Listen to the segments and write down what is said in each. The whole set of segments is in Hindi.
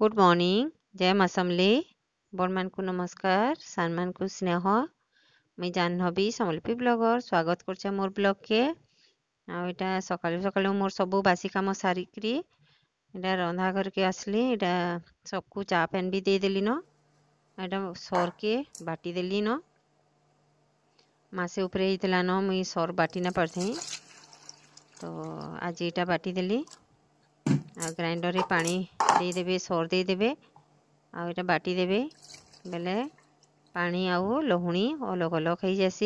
गुड मॉर्निंग जय माँ समले बड़ मान को नमस्कार सान मान को स्नेह मुई जाह्नवी समलपी ब्लॉगर स्वागत करछे मोर ब्लॉग के आटा सकालू सकालू मोर सब बासी काम सारिकी इटा रंधा घर के आसली इटा सबको चा पैन भी दे देली न इटा सर के बाटी देली न मासे उपरे होता न मुई सर बाटी ना पारथी तो आज इटा बाटी देली ग्राइंडर रे पानी देदेवे सर देदेवे आटा बाटी देवे बेले पानी आउ लहुणी अलग अलग हो जासी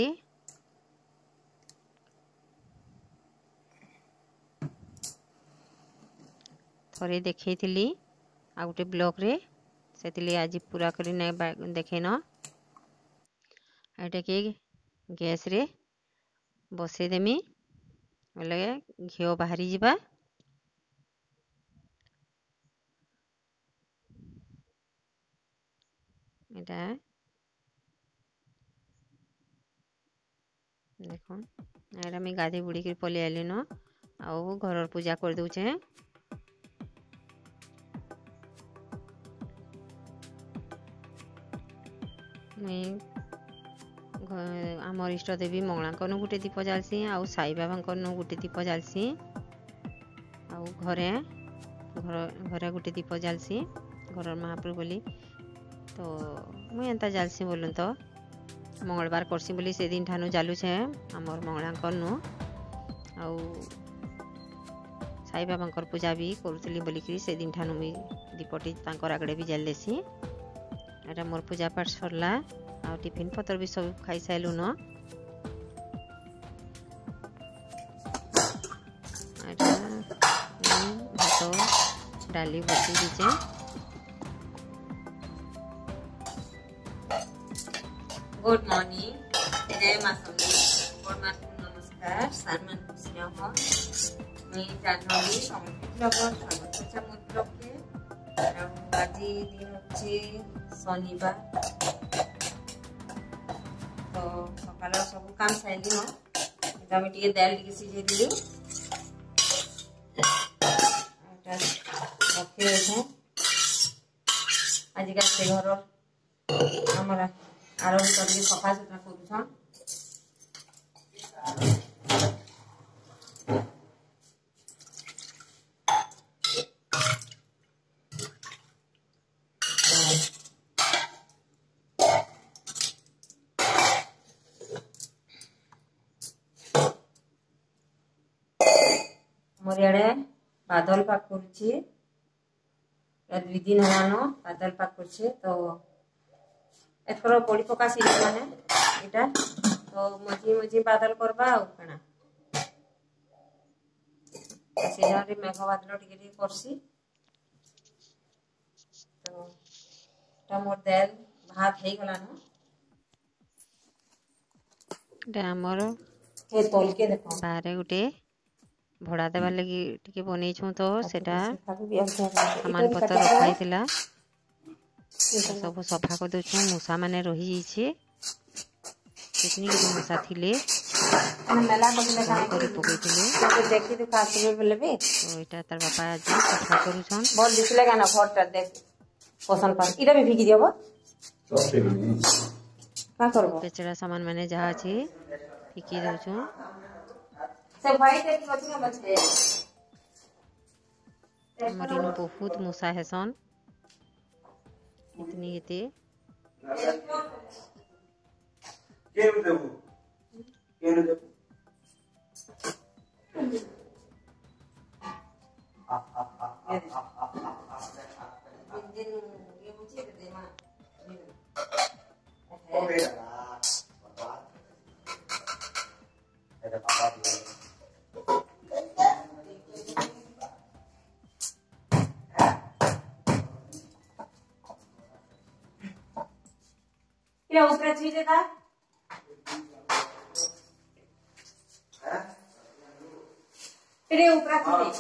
थरे देखी थी आ गोटे ब्लॉग रे से आज पूरा कर देखे न एटा के गैस रे बसई देमी बोले घी बाहरी जावा एटा देख एटा मैं गाधे बुड़ी कर पलि आली न आउ घर पूजा कर दूचे आमर इष्ट देवी मंगला गोटे दीप जालसी आउ साई बाबा गोटे दीप जालसी आउ घरे घरे गोटे दीप जालसी घर महाप्रभु बोली तो मुझे एंता जालसी बोलूँ तो मंगलवार करसी बोली से दिन ठानु जालुछे आमर मंगला नु आउ साई बाबा पूजा भी करूली बोलिकी से दिन ठानु मुई दीपटी तांकर आगड़े भी जाल देसी एटा मोर पूजा पाठ सरला आ टिफिन पतर भी सब खाई साइलु न एटा भात डाली बसी दीचे गुड मॉर्निंग जय माँ समले बड़ मान को नमस्कार सान मान को स्नेह मुई जाह्नवी समलपी ब्लॉगर स्वागत करछे मोर ब्लॉग के आज दिन होचे शनिवार तो सकाल सब काम साइली न एटा मैं टिके दाल टिके सिझे दिली एटा रखे रखे आज का से घर हमरा आरो करके सफा सुतरा करूछन मोर याडे बादल पाक करुछि दुई दिन हलान बादल पाक करछे तो एथर पड़ी पका सी माने इटा तो मझी मझी बादल करबा आ कणा सीधा रे मेघ बादल टिके टिके करसी तो टा मोर दाल भात हे गलान हमर हे तोल के देखो बारे गुटे भड़ा देवार लगी टिके बनै छु तो सेटा सामान पत्र रखाइला सब सफा कर दउछु मूसा माने रही जाइछे कितनी मूसा थिले मेला करी पकैथिले देखि तो कासबे बोले बे तो एटा तार बापा आज सफा करूछन बोल दिसले गाना फोटो देख पसंद पर इरा भी फिकी दियबो का करबो बेचरा सामान माने जहा अछि फिकी दउछु से व्हाइट एक बचना बचे हमर बहुत मूसा हेसन इतनी येते के देबो दिन ये मुझे दे मां ओ बेटा एटा पापा क्या ऊपर चीज़ था तेरे ऊपर चीज़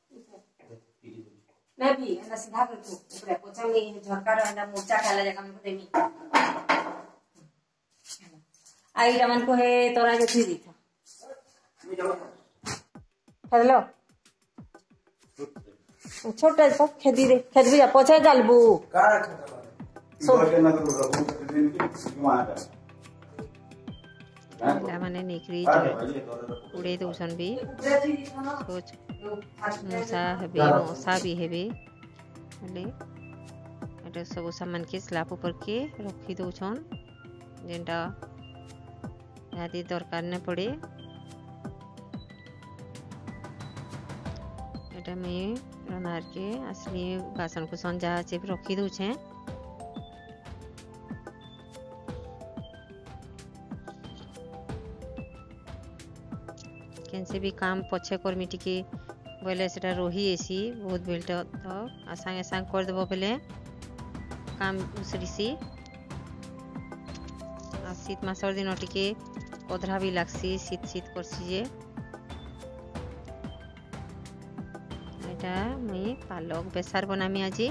नहीं भी ऐसा सीधा कर तू ऊपर पोछा में झरका रहना मोचा खाला जगह में देमी आई रमन को है तोरा जो थी दी था हेलो छोटा सा खेती दे खेत भी जा पछे जालबू ପିଲାମାନେ ନେଇକିରି ଉଡ଼େଇ ଦଉଛନ୍ ବି ସୋଚ ମୂଷା ହେବେ ମଶା ବି ହେବେ ହେଲେ ଏଟା ସବୁ ସାମାନକେ ସ୍ଲାବ୍ ଉପରକେ ରଖି ଦଉଛନ୍ ଯେନ୍ଟା ଇହାଦି ଦରକାର ନାଇଁ ପଡ଼େ ଏଟା ମୁଇଁ ରନ୍ଧାରକେ ଆସିଲି ବାସନ କୁସନ ଯାହା ଅଛି ରଖି ଦଉଛେଁ କେନ୍ସି ବି କାମ ପଛେ କରମି ଟିକେ ବୋଇଲେ ସେଟା ରହି ଏସି ବହୁତ ବେଲଟ ତ ଆଉ ସାଙ୍ଗେ ସାଙ୍ଗେ କରିଦେବ ବେଲେ କାମ ଉସରିସି ଆଉ ଶୀତ ମାସର ଦିନ ଟିକେ ପଧରା ବି ଲାଗ୍ସି ଶୀତ ଶୀତ କରସି ଯେ ଏଟା ମୁଇଁ ପାଲକ ବେସାର ବନାମି ଆଜି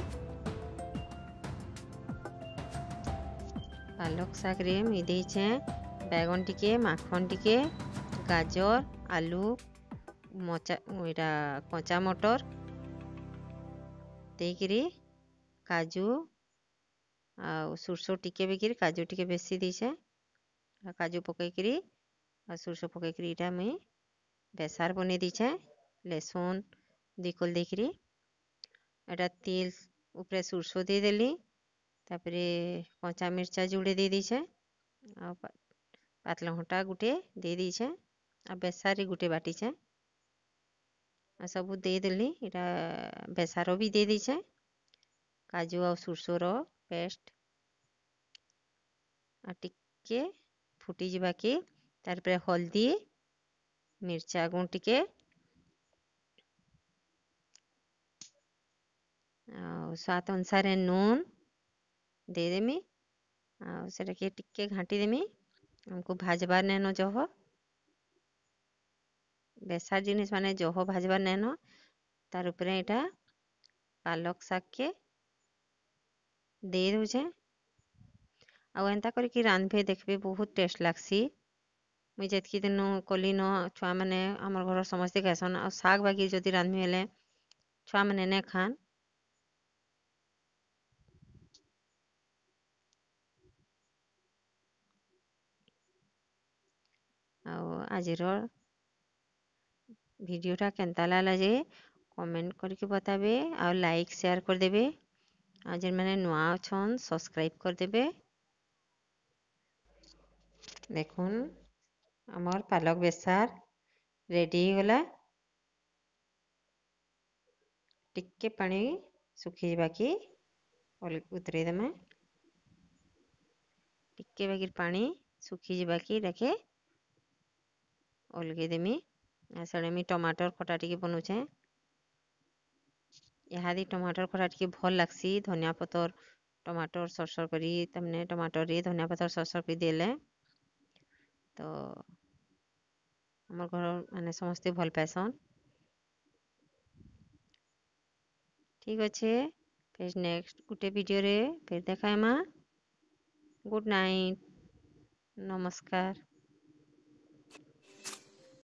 ପାଲକ ଶାଗରେ ମୁଇଁ ଦେଇଛେଁ ବାଇଗଣ ଟିକେ ମାଖନ ଟିକେ ଗାଜର ଆଲୁ ଏଇଟା କଞ୍ଚା ମଟର ଦେଇକିରି କାଜୁ ଆଉ ସୋରଷ ଟିକେ ବିକିରି କାଜୁ ଟିକେ ବେଶୀ ଦେଇଛେ କାଜୁ ପକେଇକିରି ଆଉ ସୋରଷ ପକେଇକିରି ଏଇଟା ମୁଇଁ ବେସାର ବନେଇ ଦେଇଛେ ଲେସୁନ ଦିକଲ ଦେଇକିରି ଏଇଟା ତେଲ ଉପରେ ସୋରଷ ଦେଇଦେଲି ତାପରେ କଞ୍ଚା ମିର୍ଚା ଯୋଡ଼େ ଦେଇ ଦେଇଛେ ଆଉ ପାତଲ ଘଣ୍ଟା ଗୋଟେ ଦେଇ ଦେଇଛେ ଆଉ ବେସାରି ଗୋଟେ ବାଟିଛେ ଆଉ ସବୁ ଦେଇଦେଲି ଏଇଟା ବେସାର ବି ଦେଇ ଦେଇଛେ କାଜୁ ଆଉ ସୋରଷର ପେଷ୍ଟ ଆଉ ଟିକେ ଫୁଟି ଯିବାକେ ତାପରେ ହଳଦୀ ମିର୍ଚା ଗୁଣ୍ଡ ଟିକେ ଆଉ ସ୍ୱାଦ ଅନୁସାରେ ନୁନ ଦେଇଦେମି ଆଉ ସେଟାକେ ଟିକେ ଘାଣ୍ଟି ଦେମି ଆମକୁ ଭାଜବାର ନାଇଁନ ଜହ ବେସାର ଜିନିଷ ମାନେ ଜହ ଭାଜବାର ନାଇଁନ ତାର ଉପରେ ଏଇଟା ପାଲକ ଶାଗକେ ଦେଇ ଦଉଛେ ଆଉ ଏନ୍ତା କରିକି ରାନ୍ଧବେ ଦେଖିବେ ବହୁତ ଟେଷ୍ଟ ଲାଗ୍ସି ମୁଇଁ ଯେତ୍କି ଦିନ କଲି ନ ଛୁଆମାନେ ଆମର ଘର ସମସ୍ତେ ଖାଇସନ୍ ଆଉ ଶାଗ ବାଗି ଯଦି ରାନ୍ଧମି ହେଲେ ଛୁଆମାନେ ନାଇଁ ଖାନ୍ ଆଉ ଆଜିର ଭିଡ଼ିଓଟା କେନ୍ତା ଲାଗଲା ଯେ କମେଣ୍ଟ କରିକି बताବେ ଆଉ ଲାଇକ୍ ସେୟାର କରିଦେବେ ଆଉ ଯେନ୍ମାନେ ନୂଆ ଅଛନ୍ ସବସ୍କ୍ରାଇବ୍ କରିଦେବେ ଦେଖୁନ୍ ଆମର ପାଲକ ବେସାର ରେଡ଼ି ହେଇଗଲା ଟିକେ ପାଣି ଶୁଖିଯିବାକି ଉତରେଇ ଦେମା ଟିକେ ବାଗିର ପାଣି ଶୁଖିଯିବାକି ଦେଖେ ଅଲଗେଇ ଦେମି ସେଣେ ମୁଇଁ ଟମାଟର ଖଟା ଟିକେ ବନଉଛେଁ ଇହାଦି ଟମାଟର ଖଟା ଟିକେ ଭଲ ଲାଗ୍ସି ଧନିଆ ପତର ଟମାଟର ସରସର କରି ତାମାନେ ଟମାଟରରେ ଧନିଆ ପତର ସରସର କରି ଦେଲେ ତ ଆମର ଘର ମାନେ ସମସ୍ତେ ଭଲ ପାଏସନ୍ ଠିକ୍ ଅଛେ ଫେର୍ ନେକ୍ସଟ ଗୋଟେ ଭିଡ଼ିଓରେ ଫେର୍ ଦେଖାଏମା ଗୁଡ଼ ନାଇଟ୍ ନମସ୍କାର